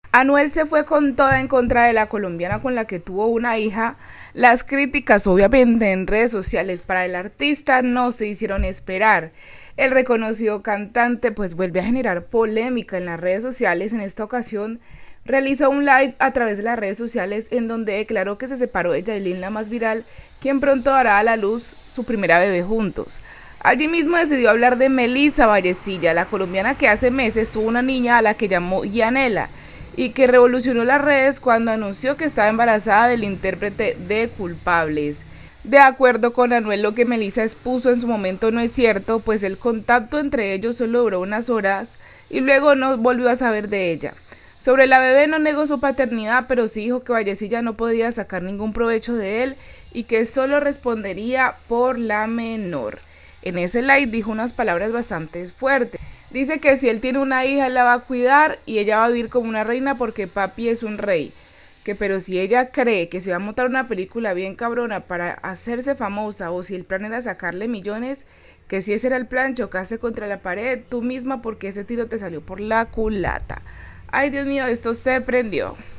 Anuel se fue con toda en contra de la colombiana con la que tuvo una hija. Las críticas, obviamente, en redes sociales para el artista no se hicieron esperar. El reconocido cantante pues vuelve a generar polémica en las redes sociales. En esta ocasión realizó un live a través de las redes sociales en donde declaró que se separó de Yailin, la más viral, quien pronto dará a la luz su primera bebé juntos. Allí mismo decidió hablar de Melissa Vallecilla, la colombiana que hace meses tuvo una niña a la que llamó Yanela y que revolucionó las redes cuando anunció que estaba embarazada del intérprete de Culpables. De acuerdo con Anuel, lo que Melissa expuso en su momento no es cierto, pues el contacto entre ellos solo duró unas horas y luego no volvió a saber de ella. Sobre la bebé no negó su paternidad, pero sí dijo que Vallecilla no podía sacar ningún provecho de él y que solo respondería por la menor. En ese live dijo unas palabras bastante fuertes. Dice que si él tiene una hija, él la va a cuidar y ella va a vivir como una reina porque papi es un rey. Que pero si ella cree que se va a montar una película bien cabrona para hacerse famosa o si el plan era sacarle millones, que si ese era el plan, chocaste contra la pared tú misma porque ese tiro te salió por la culata. Ay, Dios mío, esto se prendió.